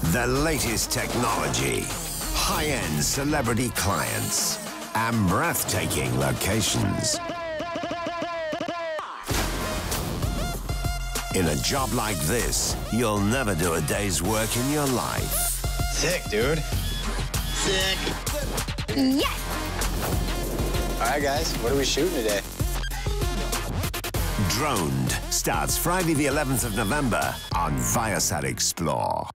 The latest technology, high-end celebrity clients, and breathtaking locations. In a job like this, you'll never do a day's work in your life. Sick, dude. Sick. Yes! All right, guys, what are we shooting today? Droned starts Friday the 11th of November on Viasat Explore.